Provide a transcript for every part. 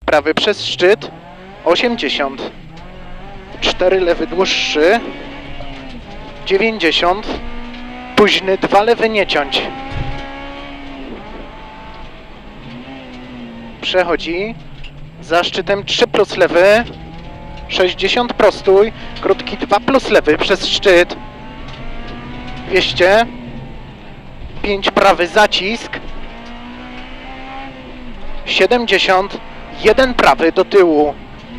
prawy przez szczyt, 80. 4 lewy dłuższy, 90. Późny 2 lewy nie ciąć. Przechodzi za szczytem 3 plus lewy, 60 prostój, krótki 2 plus lewy przez szczyt, 200. 5 prawy zacisk, 70. 1 prawy do tyłu.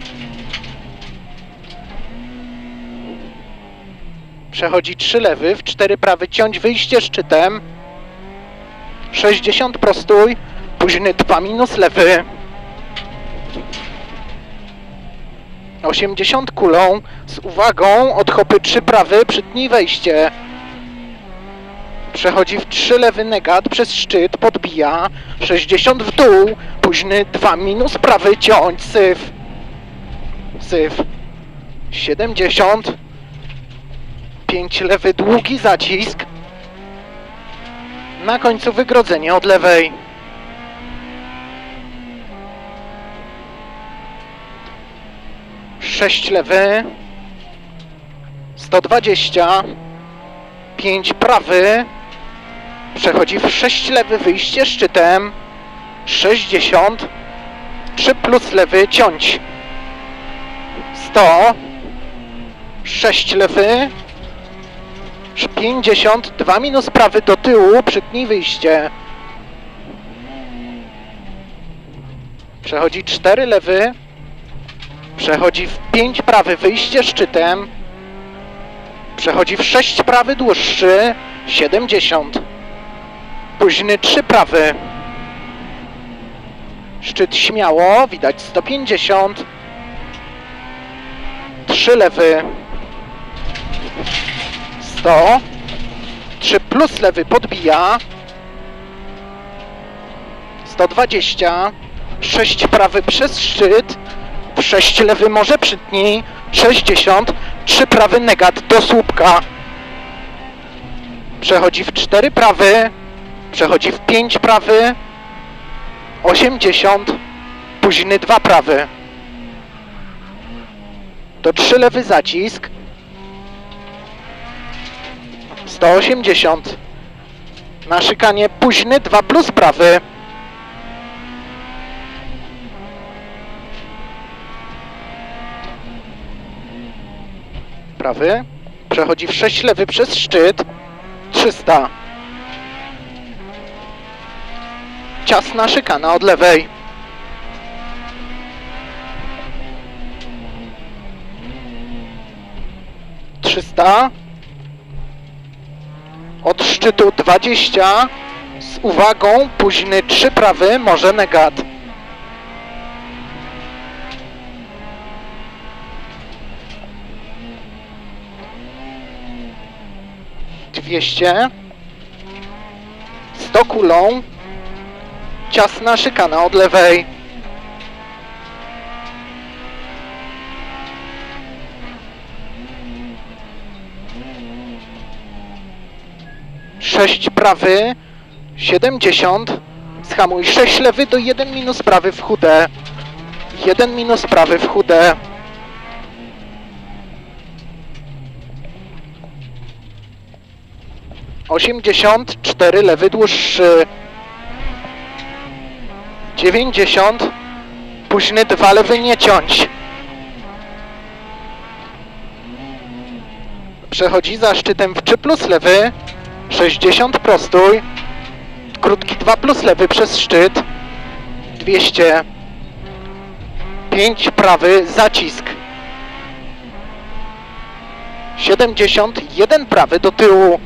Przechodzi 3 lewy, w 4 prawy ciąć wyjście szczytem, 60 prostój, późny 2 minus lewy, 80 kulą, z uwagą, odhopy 3 prawy, przytnij wejście. Przechodzi w 3 lewy negat, przez szczyt, podbija, 60 w dół, późny 2 minus prawy, ciąć, syf. Syf. 70. 5 lewy, długi zacisk. Na końcu wygrodzenie od lewej. Sześć lewy, 120, 5 prawy, przechodzi w 6 lewy, wyjście szczytem, 60, 3 plus lewy, ciąć, 100, 6 lewy, 50, 2 minus prawy do tyłu, przytnij wyjście, przechodzi 4 lewy, przechodzi w 5 prawy, wyjście szczytem, przechodzi w 6 prawy dłuższy, 70, późny 3 prawy, szczyt śmiało, widać 150, 3 lewy, 100, 3 plus lewy podbija, 120, 6 prawy przez szczyt, 6 lewy może przytnij, 60, 3 prawy negat do słupka. Przechodzi w 4 prawy, przechodzi w 5 prawy, 80, późny 2 prawy. To 3 lewy zacisk, 180. Na szykanie późny 2 plus prawy. Prawy, przechodzi w 6 lewy przez szczyt, 300. Ciasna szykana od lewej. Od szczytu 20, z uwagą, późny 3 prawy, może negat. 200, 100 kulą, ciasna szykana od lewej. Sześć prawy, 70, zhamuj 6 lewy do 1 minus prawy w chude, 1 minus prawy w chude. 80, 4 lewy dłuższy, 90, późny 2 lewy nie ciąć. Przechodzi za szczytem w 3 plus lewy, 60 prostój, krótki 2 plus lewy przez szczyt, 200, 5 prawy zacisk, 70, 1 prawy do tyłu.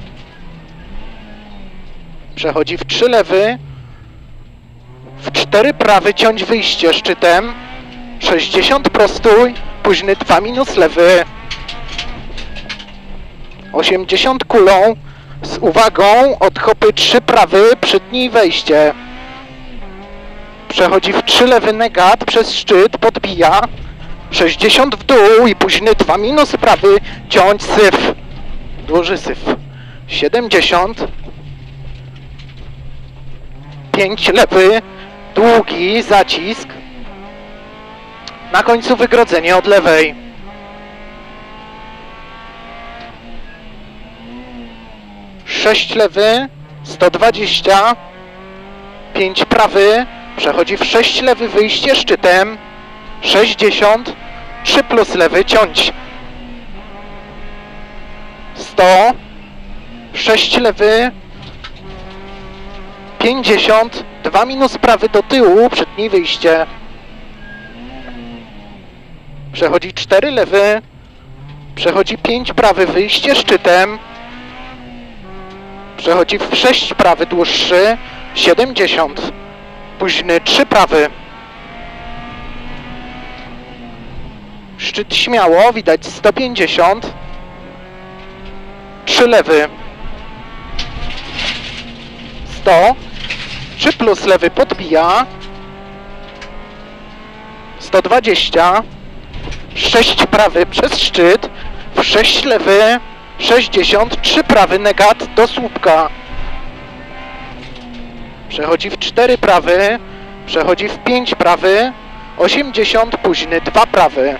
Przechodzi w 3 lewy, w 4 prawy ciąć wyjście szczytem, 60 prostój, późny 2 minus lewy, 80 kulą, z uwagą, odhopy 3 prawy, przytnij wejście. Przechodzi w 3 lewy negat, przez szczyt, podbija, 60 w dół i późny 2 minus prawy, ciąć syf, duży syf, 70, 5 lewy, długi zacisk, Na końcu wygrodzenie od lewej. Sześć lewy, 120, 5 prawy, przechodzi w 6 lewy, wyjście szczytem, 60, 3 plus lewy, ciąć, 100, 6 lewy, 50, 2 minus prawy do tyłu, przedni wyjście, przechodzi 4 lewy, przechodzi 5 prawy, wyjście szczytem, przechodzi w 6 prawy, dłuższy, 70, późny 3 prawy, szczyt śmiało, widać 150, 3 lewy, 100, 3 plus lewy podbija, 120, 6 prawy przez szczyt, w 6 lewy, 60, 3 prawy, negat do słupka. Przechodzi w 4 prawy, przechodzi w 5 prawy, 80, późny 2 prawy.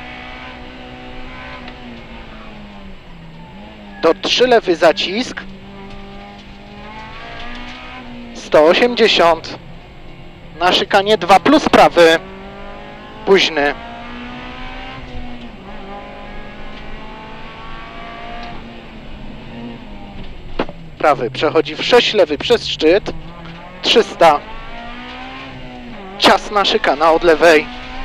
Do 3 lewy zacisk, 180, na szykanie 2 plus prawy, późny. Prawy, przechodzi w 6 lewy przez szczyt, 300, ciasna szykana od lewej,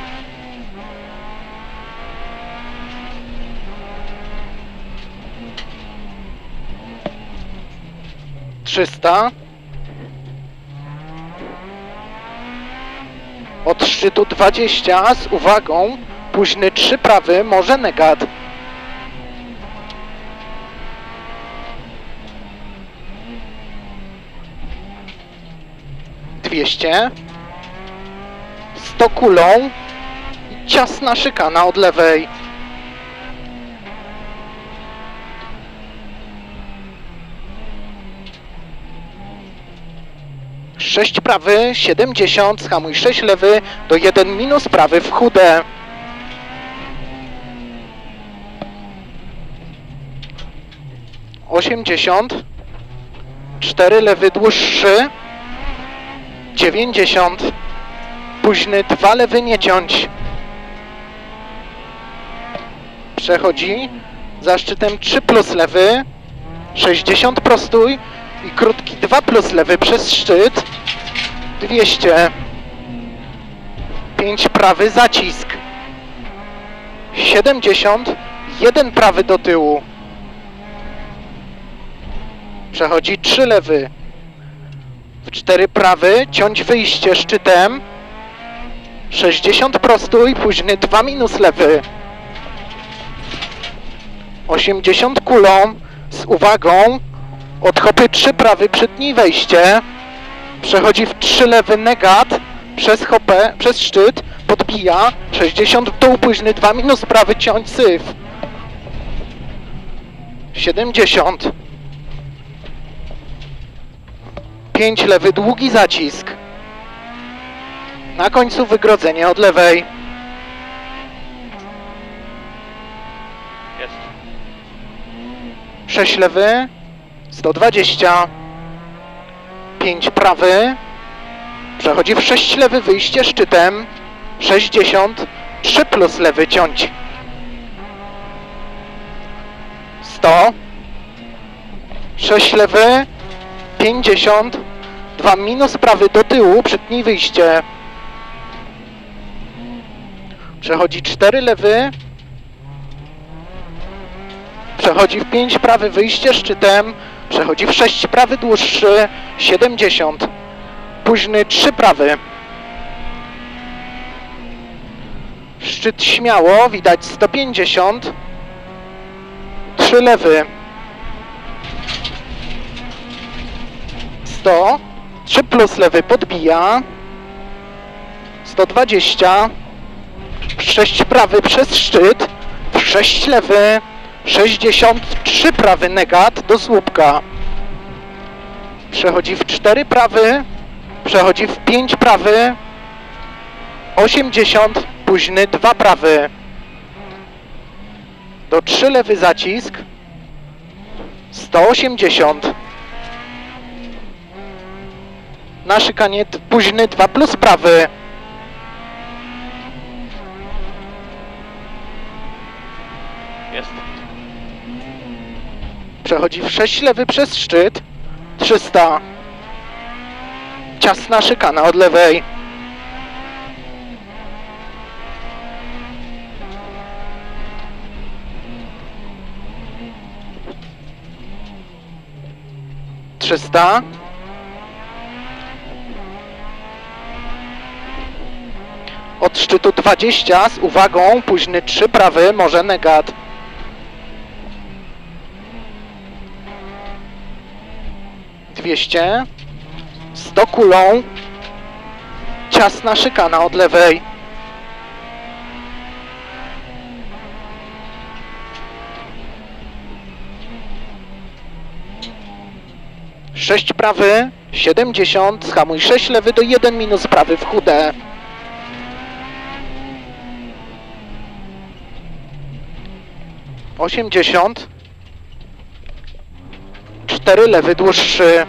300, od szczytu 20, z uwagą, późny 3 prawy, może negat. 200, 100 kulą i ciasna szykana od lewej. Sześć prawy, 70, schamuj 6 lewy, do 1 minus prawy w chude. Osiemdziesiąt, 4 lewy dłuższy, 90, późny 2 lewy nie ciąć. Przechodzi za szczytem 3 plus lewy, 60 prostój i krótki 2 plus lewy przez szczyt, 200, 5 prawy zacisk, 70, 1 prawy do tyłu. Przechodzi 3 lewy, w 4 prawy, ciąć wyjście szczytem, 60 prostój, późny 2 minus lewy, 80 kulą, z uwagą, od hopy 3 prawy, przedni wejście, przechodzi w 3 lewy negat, przez hopę, przez szczyt, podbija, 60 w dół, późny 2 minus prawy, ciąć syf, 70, 5 lewy, długi zacisk, na końcu wygrodzenie od lewej. Jest. 6 lewy, 120, 5 prawy, przechodzi w 6 lewy, wyjście szczytem, 60, 3 plus lewy, ciąć, 100, 6 lewy, 50, 2 minus prawy do tyłu, przedni wyjście, przechodzi 4 lewy, przechodzi w 5 prawy, wyjście szczytem, przechodzi w 6 prawy dłuższy, 70, późny 3 prawy, szczyt śmiało, widać 150, 3 lewy, 100, 3 plus lewy podbija, 120, 6 prawy przez szczyt, 6 lewy, 63 prawy negat do słupka, przechodzi w 4 prawy, przechodzi w 5 prawy, 80, późny 2 prawy. Do 3 lewy zacisk. 180. Na szykanie późny 2 plus prawy. Jest. Przechodzi w 6 lewy przez szczyt. 300. Ciasna szykana od lewej. Trzysta. Od szczytu 20 z uwagą, późny 3 prawy, może negat. Dwieście. 100 kulą. Ciasna szykana od lewej. Sześć prawy, 70, schamuj 6 lewy do 1 minus prawy w chude. Osiemdziesiąt. 4 lewy dłuższy.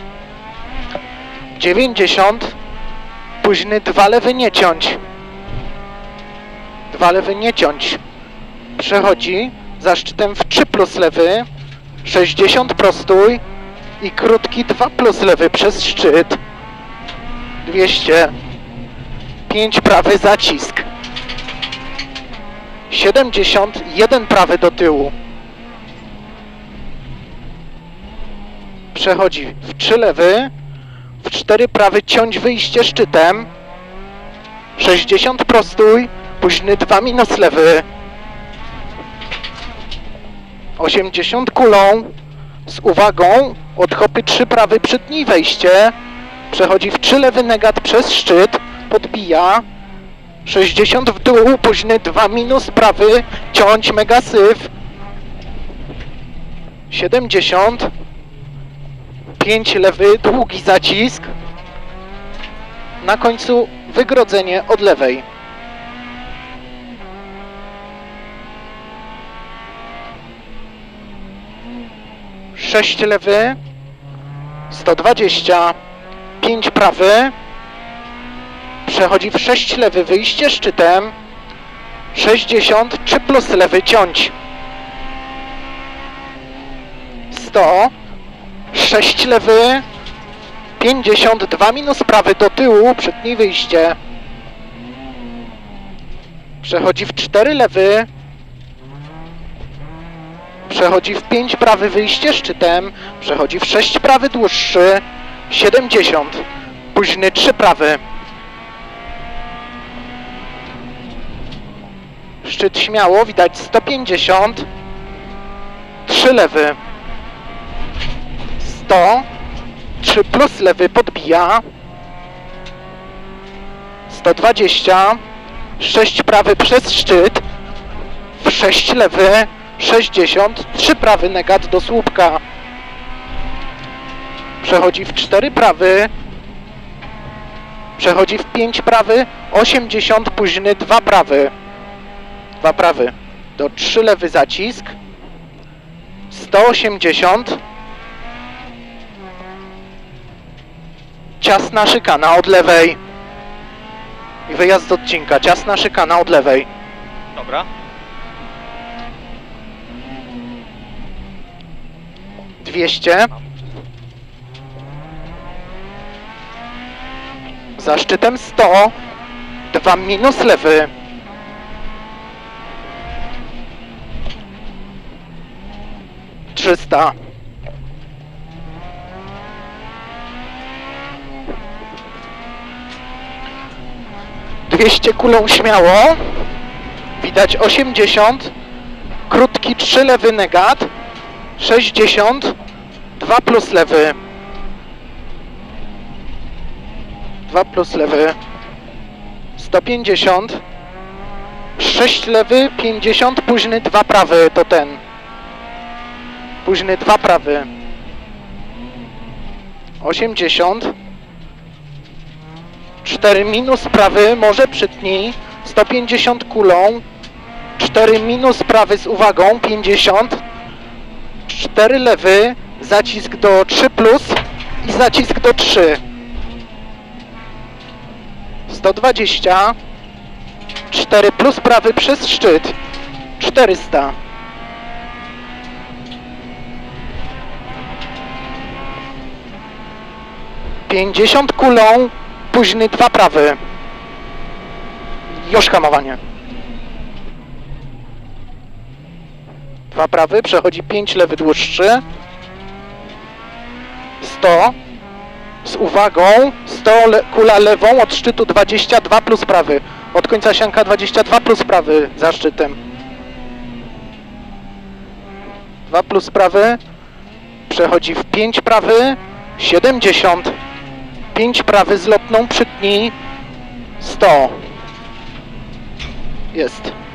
90. Późny 2 lewy nie ciąć. 2 lewy nie ciąć. Przechodzi za szczytem w 3 plus lewy. 60 prostój. I krótki 2 plus lewy przez szczyt. 200. 5 prawy zacisk. 70. 1 prawy do tyłu. Przechodzi w 3 lewy. W 4 prawy ciąć wyjście szczytem. 60 prostój. Późny 2 minus lewy. 80 kulą. Z uwagą. Odchopy 3 prawy przytnij wejście. Przechodzi w 3 lewy negat przez szczyt. Podbija. 60 w dół. Późny 2 minus prawy. Ciąć mega syf. 70. 5 lewy, długi zacisk. Na końcu wygrodzenie od lewej. Sześć lewy. 120. 5 prawy. Przechodzi w 6 lewy, wyjście szczytem. 60. 3 plus lewy, ciąć. 100. 6 lewy, 52 minus prawy do tyłu, przytnij wyjście. Przechodzi w 4 lewy. Przechodzi w 5 prawy, wyjście szczytem. Przechodzi w 6 prawy dłuższy. 70. Późny 3 prawy. Szczyt śmiało, widać 150. 3 lewy. 100. 3 plus lewy podbija. 120. 6 prawy przez szczyt. W 6 lewy. 60. 3 prawy negat do słupka. Przechodzi w 4 prawy. Przechodzi w 5 prawy. 80. Późny 2 prawy. 2 prawy. Do 3 lewy zacisk. 180. Ciasna szykana od lewej. I wyjazd z odcinka. Ciasna szykana od lewej. Dobra. Dwieście. Za szczytem 100. 2 minus lewy. 300. Dwieście kulą śmiało. Widać 80. Krótki 3 lewy negat. 60. 2 plus lewy. 2 plus lewy. 150. 6 lewy, 50, późny 2 prawy, to ten. Późny 2 prawy. 80. 4 minus prawy, może przytnij. 150 kulą, 4 minus prawy z uwagą, 50, 4 lewy, zacisk do 3 plus i zacisk do 3. 120, 4 plus prawy przez szczyt, 400. Pięćdziesiąt kulą, późny 2 prawy. Już hamowanie. 2 prawy, przechodzi 5 lewy dłuższy. 100. Z uwagą, 100 kula lewą od szczytu 22 plus prawy. Od końca sianka 22 plus prawy za szczytem. 2 plus prawy. Przechodzi w 5 prawy. 70. 5 prawy z lotną przytnij. 100. Jest.